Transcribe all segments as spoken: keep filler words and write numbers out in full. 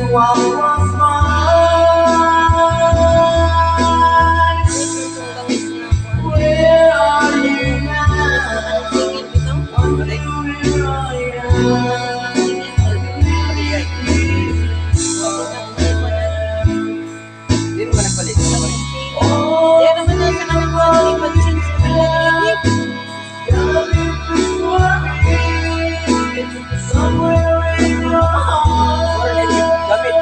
what was mine. Where are you now? Wonder where I am. Hindi mo ba nagpalit? Oh, Yan naman na sa kanang mga change na pinag-iigip. somewhere in your heart. Gamit.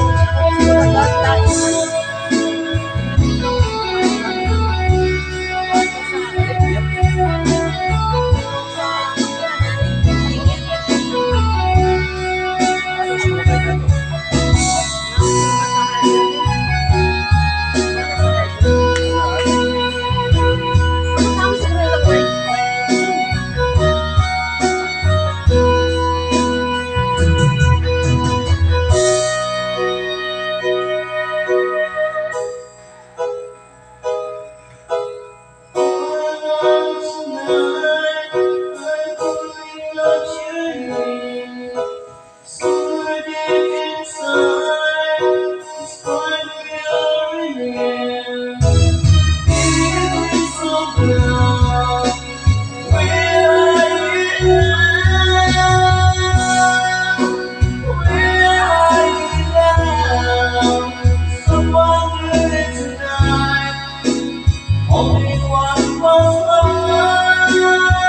Only one was mine.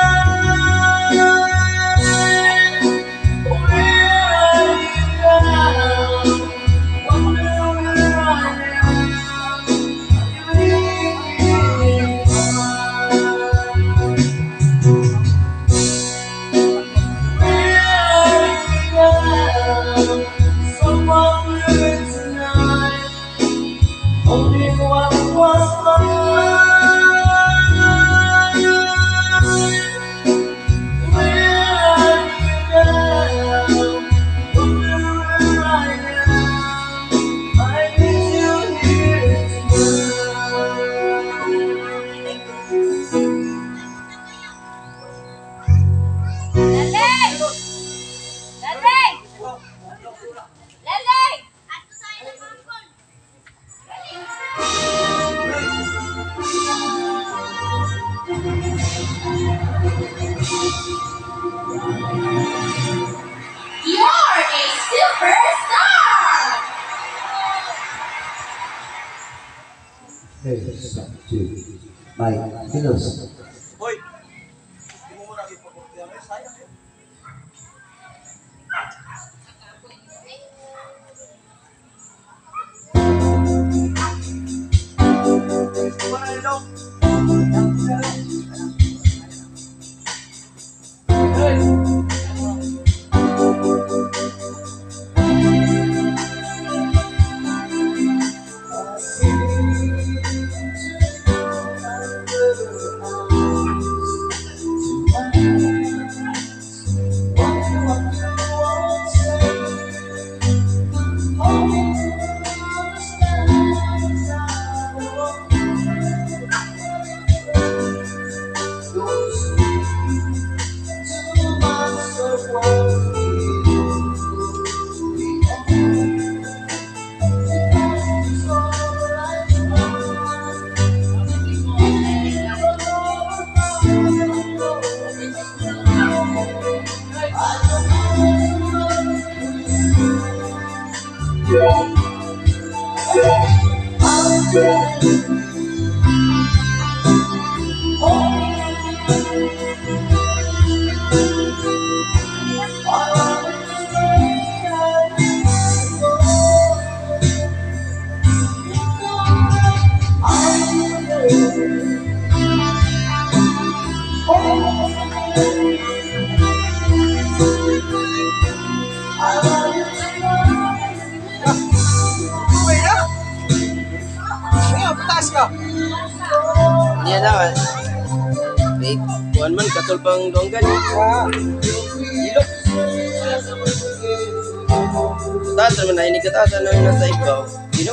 Where are you now? Wonder where I am. Are you leaving Where are you now? Someone will tonight. Only one was mine. You're a superstar! Hey, two, Mike, Kilos. Hoy! Hindi mo muna ipapagpapagyan. Eh, sayang eh. Iya naman. Wait, kuhan man katulpang donggan. Ilok. Tatan man na ini katatan na nasa ikaw. Ilok.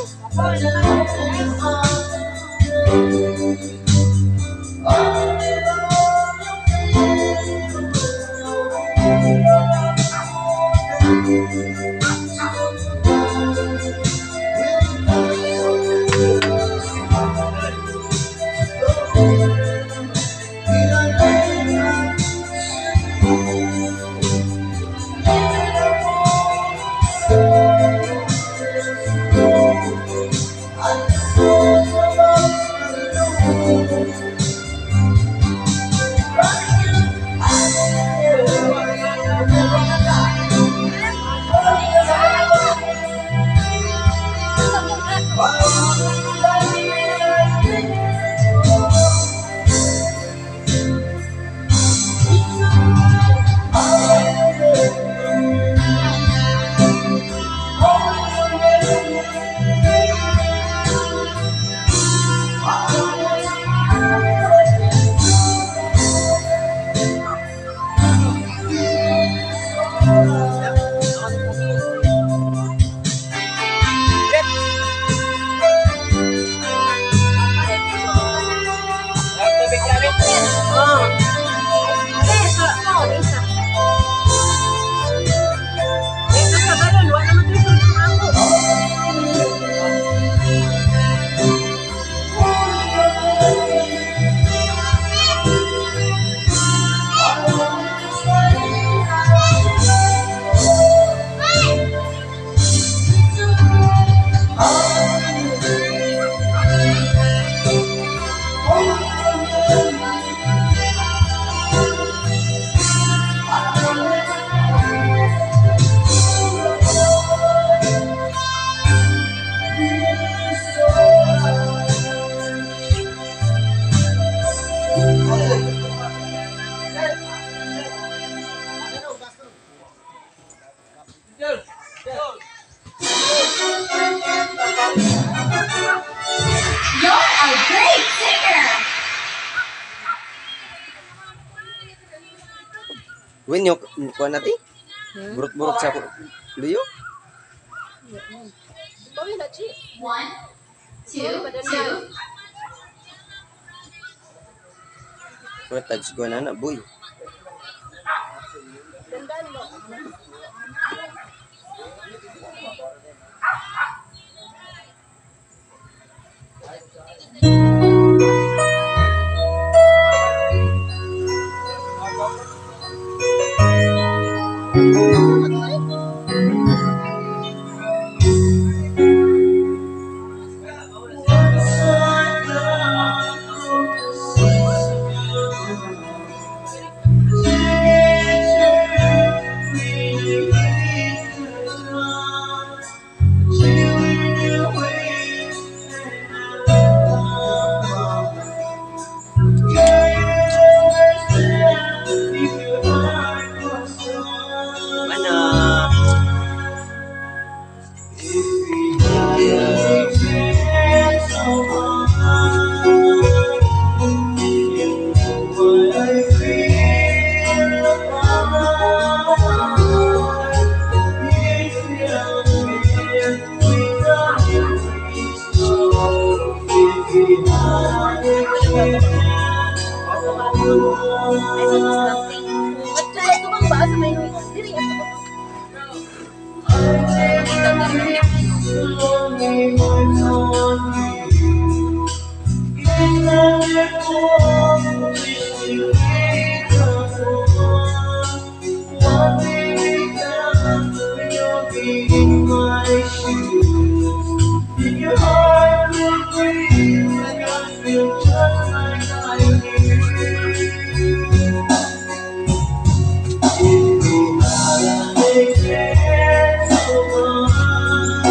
Win yung kuha natin. Hmm? Burot-burot sa luyo. Bawi na, Chi. One, two, two. Kuha tags kuha na na, boy. Dandan mo. Mana? At kaya ito bang ba sa may diri at In your heart will breathe like I feel just like I do. If we had a chance so much,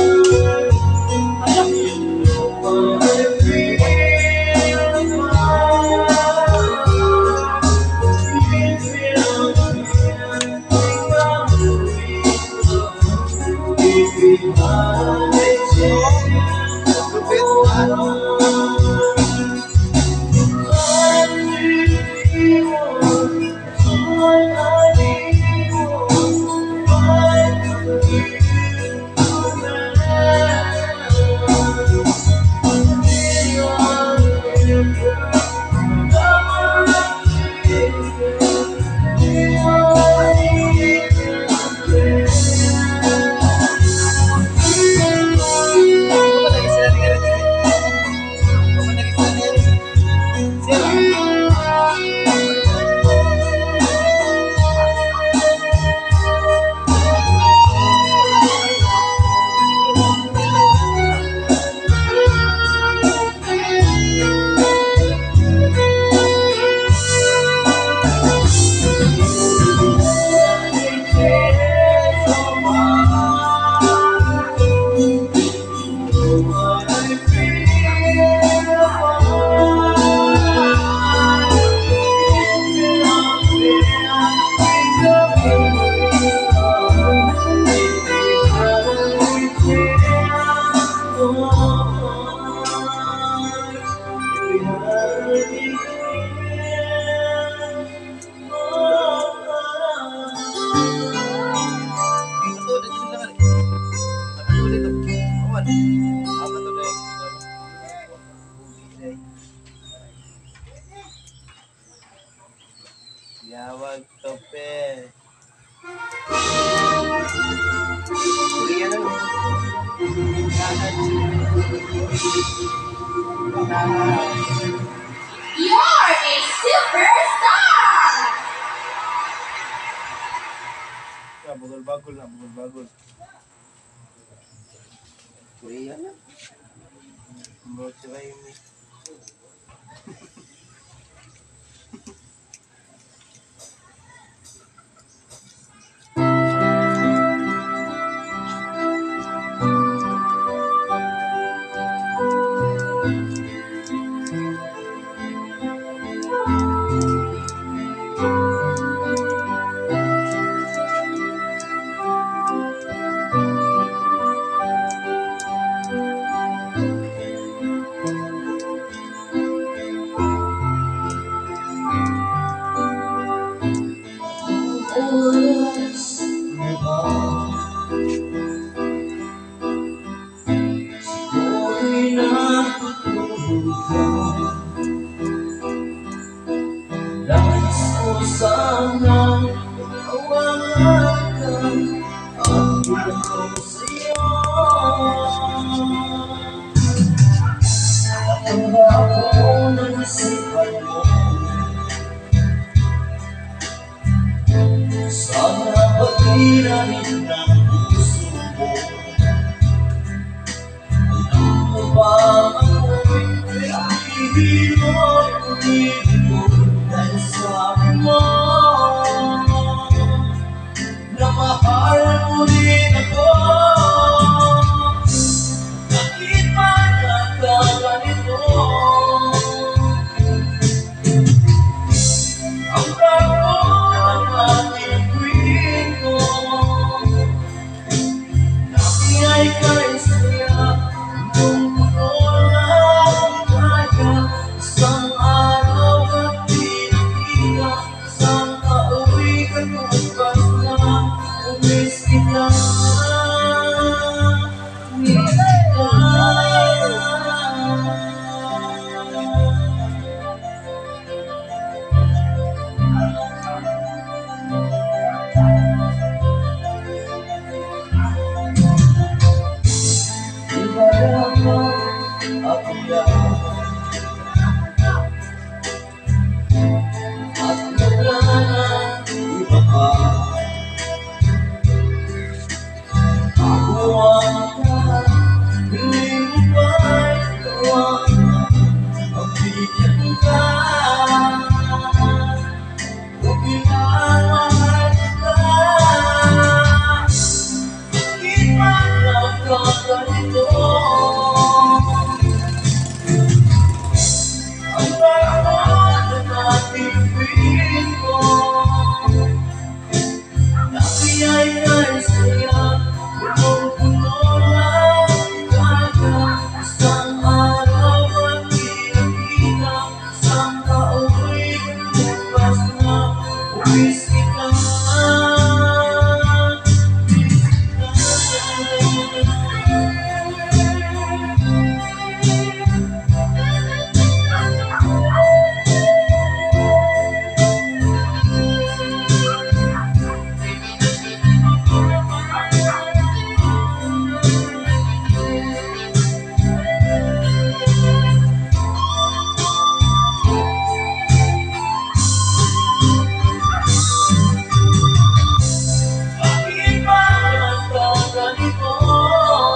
you know what I feel about. If we don't think of me, if we had a Yawag tope. Korean ano? You're a superstar! Ya, bugol-bagol na, bugol-bagol. Korean na. Bro, sila yun eh. Pangako ng isipan mo, sana pag-iramin ng puso mo. Alam mo ba ako'y hihilot dito dahil sabi mo na mahal mo rin ako. Bakit ba nagkaganito? Ang bago ng ating kwento, dati ay kay saya nung puno ng kaya. Isang araw at pinakita, isang pauwi ka tupas na, umis kita, umis kita. Ako lang at wala na iba pa. Ako ang lahat, piling mo ba'y gawang magbigyan ka? Kung pinamahal kita, bakit ba nagkaganito? Ang bago ng ating kwento, dati ay kay saya, punong-puno ng kaya. Isang araw at pinakita, isang pauwi bukas na, uwis kita, uwis kita. Bakit ba nagkaganito?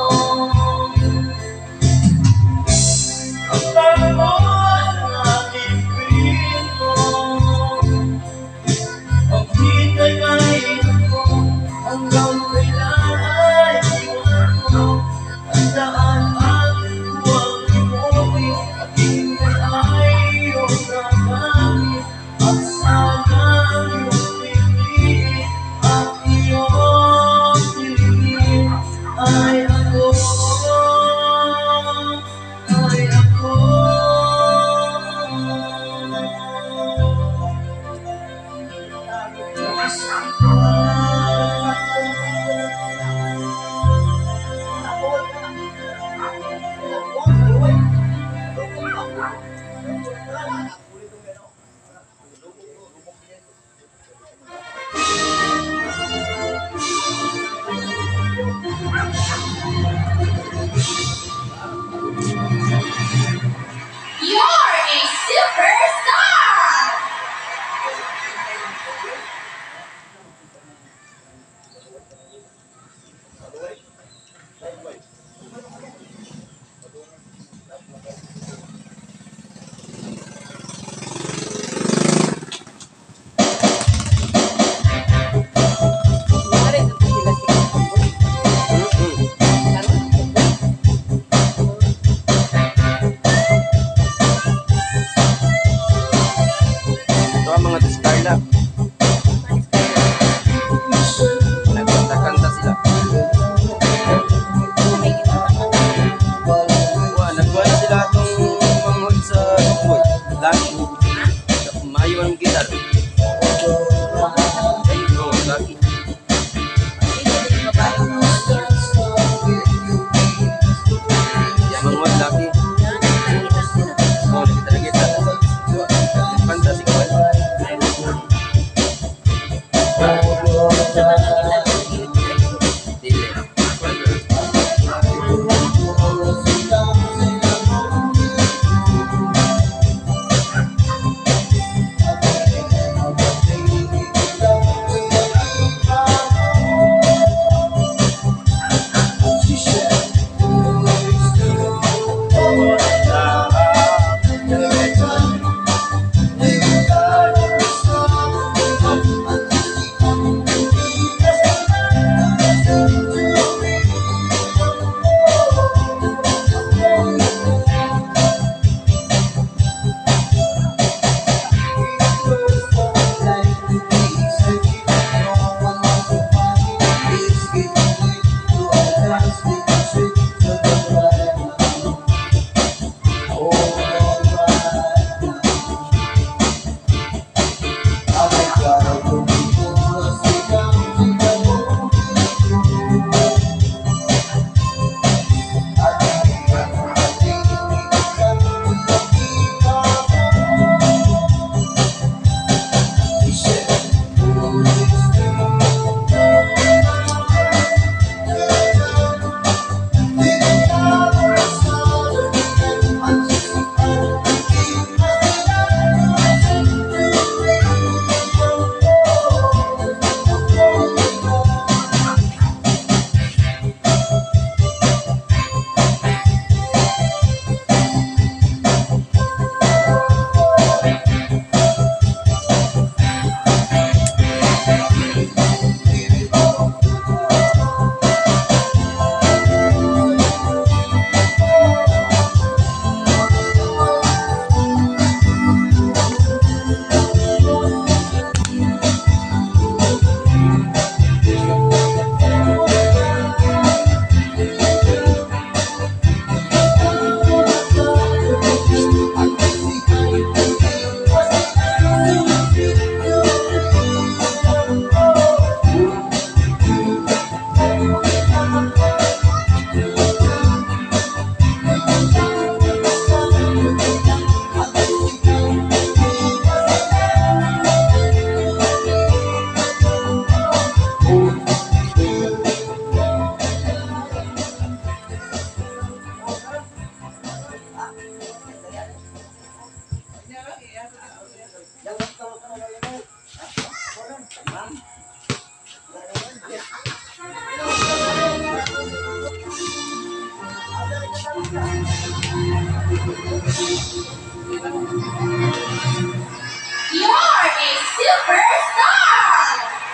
You're a superstar!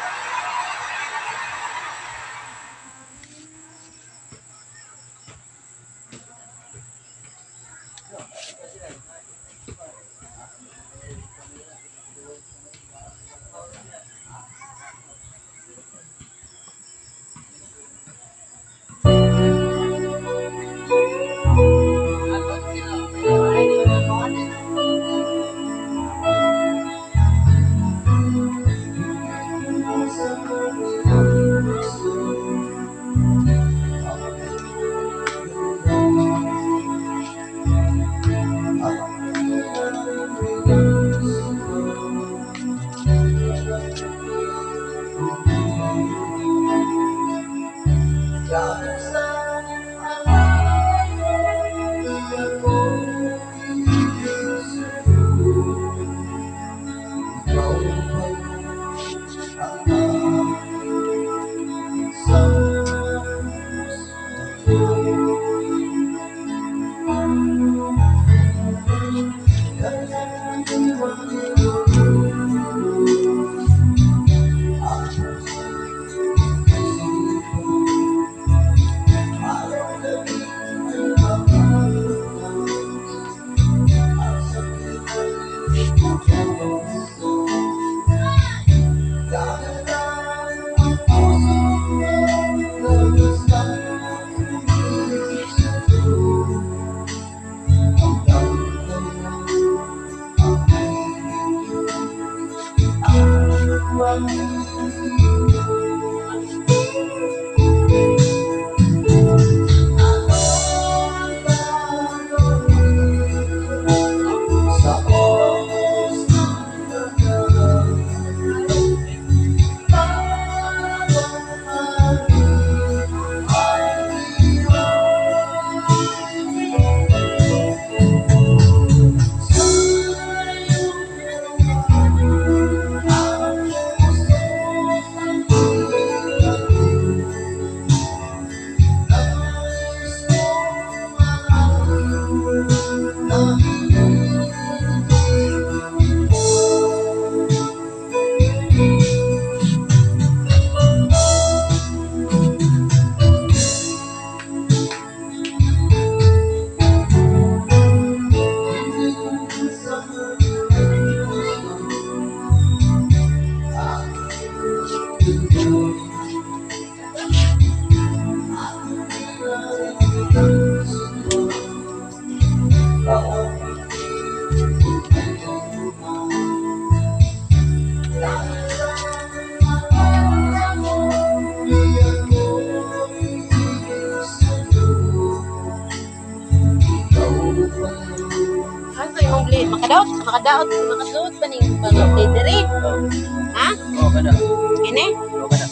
Asa yung blade? Makadaot? Makadaot? Makadaot ba ning mga blade diri? Ha? Oh, kada. Kini? Oh, kada.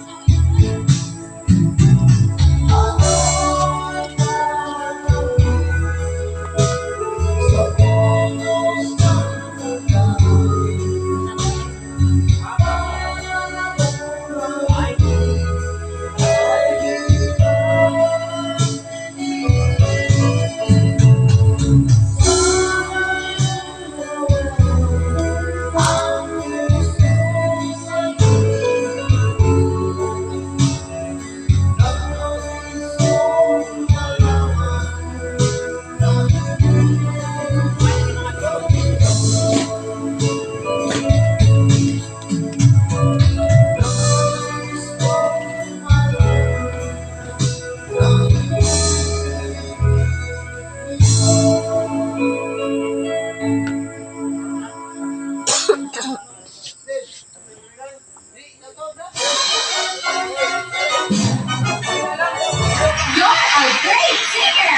You're a great singer!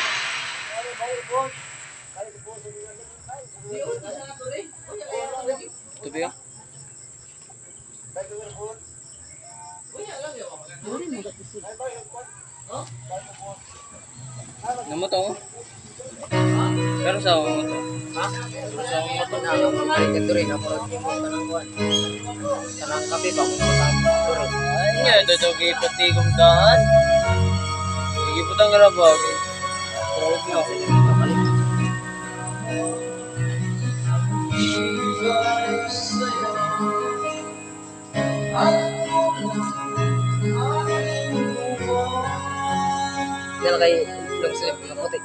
Tubi ah. Namo to? Pero sa mo to. Ha? Sa mo to na yung ito rin ako rin mo tanang kuan. Tanang kape pa mo ta. Ay, nya ito to gipati kong daan. Giputang ra ba? Huwag niyo ako yung kapalit. Yan kay long sleeve na puti.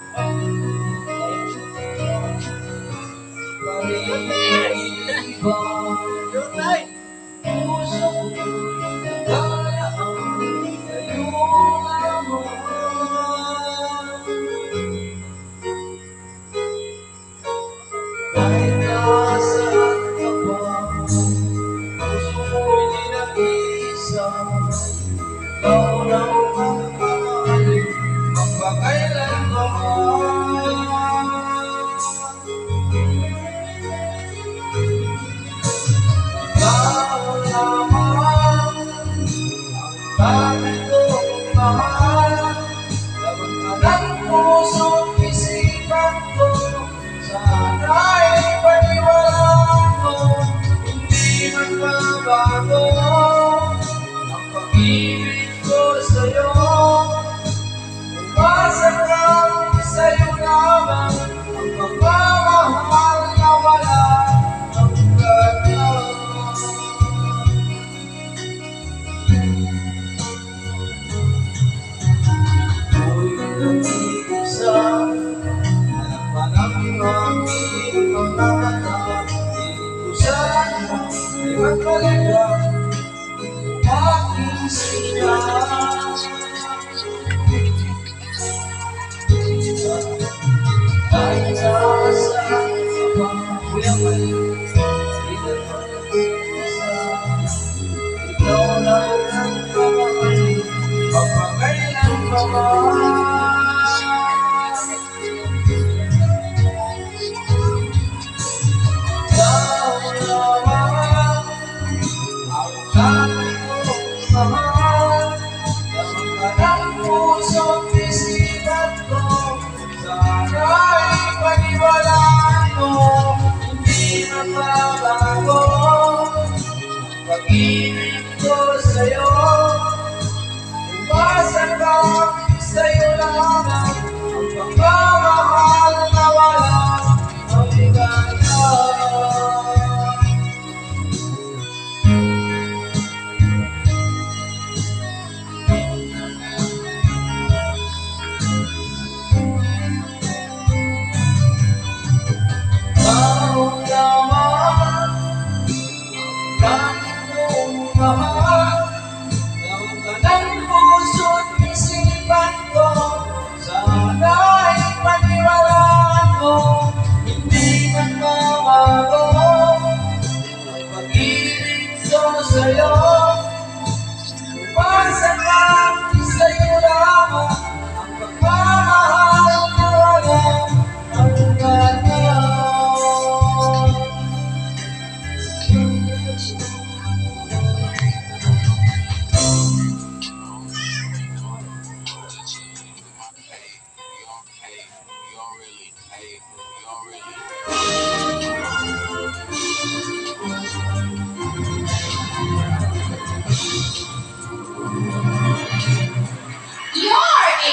You're a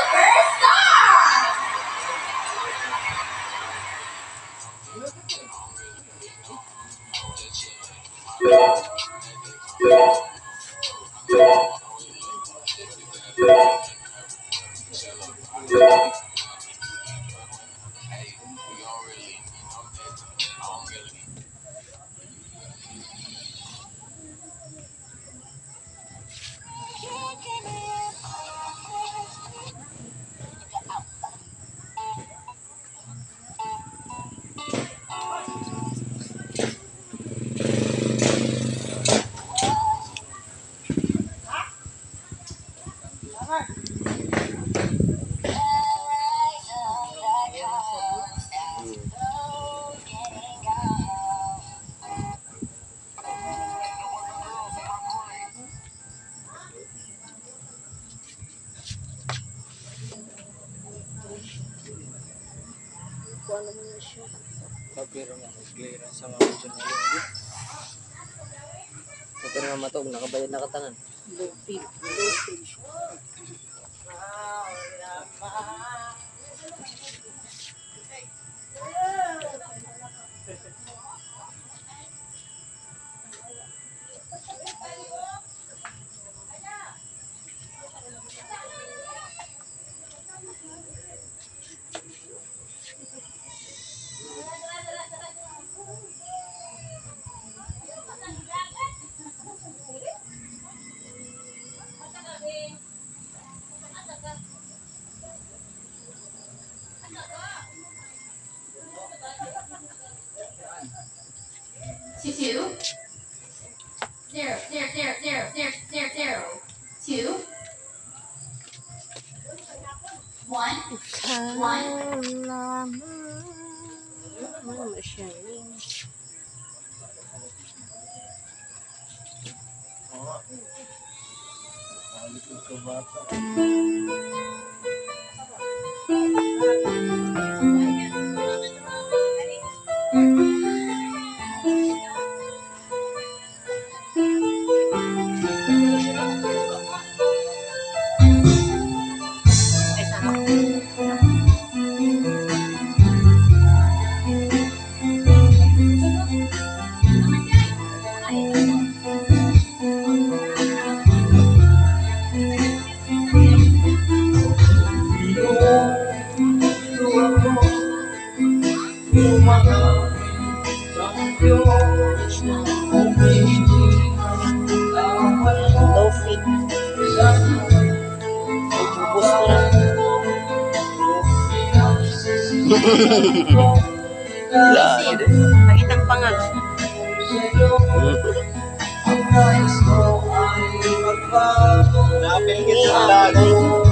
superstar! Pagpiro nga, clearance sa mga medyo na linggo. Pagpiro nga matog, nakabayad na katangan. Low feed, low feed. Two, two. Zero, zero, zero, zero, zero, zero, zero. Two. One. One. Ano siya? Ay, sana. Low feet. Ubus na lang. Easy. Pakitang panga. Napilgit sa lago.